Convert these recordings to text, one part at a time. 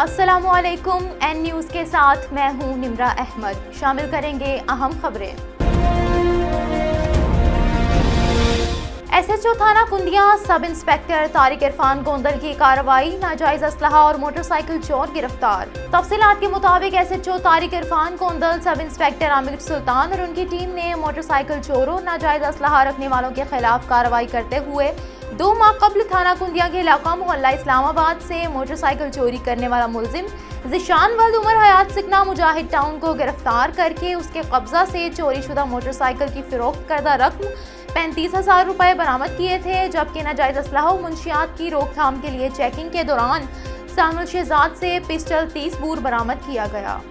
अस्सलामुअलैकुम। N news के साथ मैं हूं निम्रा अहमद। शामिल करेंगे अहम खबरें। SHO थाना कुंदिया सब इंस्पेक्टर तारिक इरफान गोंदल की कार्रवाई, नाजायज असलहा और मोटरसाइकिल चोर गिरफ्तार। तफसीलात के मुताबिक SHO Tariq Irfan Gondal, sub inspector Aamir सुल्तान और उनकी टीम ने मोटरसाइकिल चोरों, नाजायज असलहा रखने वालों के खिलाफ कार्रवाई करते हुए 2 माह कबल थाना कुंदिया के इलाका मोहल्ला इस्लामाबाद से मोटरसाइकिल चोरी करने वाला मुलजिम जिशान वल्द उमर हयात सिकना मुजाहिद टाउन को गिरफ्तार करके उसके कब्जा से चोरी शुदा मोटरसाइकिल की फरोख्त करदा रकम 35,000 रुपए बरामद किए थे, जबकि नाजायज असलहा और मुंशियात की रोकथाम के लिए चेकिंग के दौरान सानुल शहजाद से पिस्टल 30 बोर बरामद किया गया।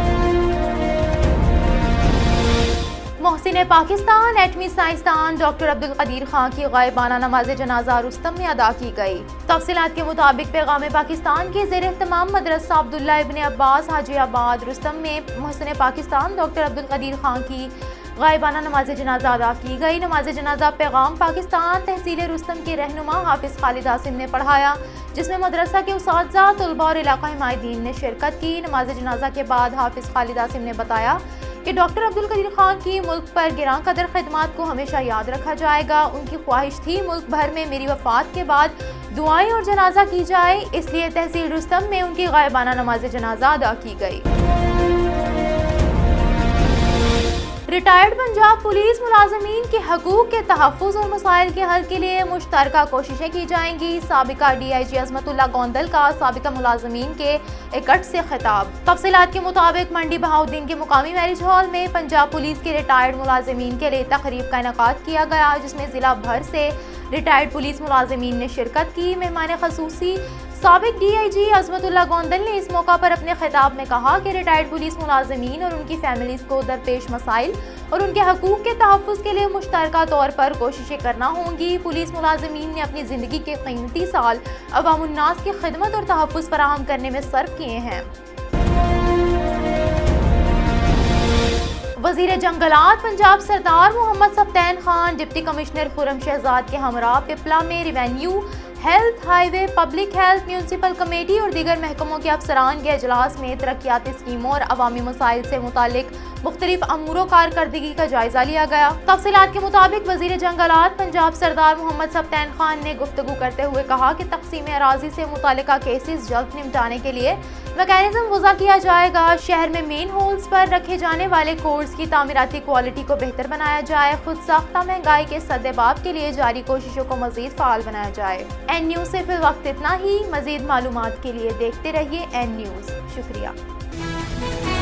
मोहसिन पाकिस्तान एटमी साइंसदान डॉक्टर अब्दुल कदीर खान की गायबाना नमाज जनाजा रुस्तम में अदा की गई। तफसीलात के मुताबिक पैगाम पाकिस्तान के ज़ेर तमाम मदरसा अब्दुल्ला इब्न अब्बास हाजी आबाद रुस्तम में मोहसिन पाकिस्तान डॉक्टर अब्दुल कदीर खान की गायबाना नमाज जनाजा अदा की गई। नमाज जनाजा पैगाम पाकिस्तान तहसील रुस्तम के रहनुमा हाफिज खालिद आसिम ने पढ़ाया, जिसमें मदरसा के उसातिज़ा, तलबा और इलाका हिमायतीन ने शिरकत की। नमाज जनाजा के बाद हाफिज खालिद आसिम ने बताया कि डॉक्टर अब्दुल कदीर खान की मुल्क पर गिरां कदर खिदमत को हमेशा याद रखा जाएगा। उनकी ख्वाहिश थी मुल्क भर में मेरी वफात के बाद दुआएं और जनाजा की जाए, इसलिए तहसील रुस्तम में उनकी गायबाना नमाज जनाजा अदा की गई। रिटायर्ड पंजाब पुलिस मुलाजमीन के हकूक के तहफ़्फ़ुज़ और मसाइल के हल के लिए मुश्तरका कोशिशें की जाएंगी। साबिका DIG अज़मतुल्लाह गोंदल का साबिका मुलाजमीन के इकट्ठ से खिताब। तफसीलात के मुताबिक मंडी बहाउद्दीन के मुकामी मैरिज हॉल में पंजाब पुलिस के रिटायर्ड मुलाजमीन के लिए तकरीब का इनेकाद किया गया, जिसमें ज़िला भर से रिटायर्ड पुलिस मुलाजमीन ने शिरकत की। मेहमान खसूसी साबिक DIG अज़मतुल्लाह गोंदल ने इस मौका पर अपने खिताब में कहा कि रिटायर्ड पुलिस मुलाजमीन और उनकी फैमिलीज़ को दरपेश मसाइल और उनके हकूक़ के तहफ़्फ़ुज़ के लिए मुश्तरका तौर पर कोशिशें करना होंगी। पुलिस मुलाजमीन ने अपनी ज़िंदगी के कीमती साल अवामुन्नास की खिदमत और तहफ़्फ़ुज़ फराहम करने में सर्फ किए हैं। वज़ीर जंगलात पंजाब सरदार मोहम्मद सफ्तैन खान डिप्टी कमिश्नर खुर्रम शहजाद के हमरा पिपला में revenue, health, highway, public health, municipal committee और दीगर महकमों के अफसरान के अजलास में तरक्याती स्कीमों और अवामी मसाइल से मुतालिक मुख्तलिफ अमूरों कारकर्दगी का जायजा लिया गया। तफसीलात के मुताबिक वज़ीर जंगलात पंजाब सरदार मोहम्मद सफ्तैन खान ने गुफ्तगू करते हुए कहा कि तकसीम अराजी से मुतालिका केसेस जल्द निपटाने के लिए मैकेनिज्म वज़ा किया जाएगा। शहर में मेन होल्स पर रखे जाने वाले कोर्स की तामीराती क्वालिटी को बेहतर बनाया जाए। खुद साख्ता महंगाई के सद्देबाब के लिए जारी कोशिशों को मज़ीद फ़ाल बनाया जाए। एन न्यूज़ से फिल वक्त इतना ही। मज़ीद मालूमात के लिए देखते रहिए एन न्यूज़। शुक्रिया।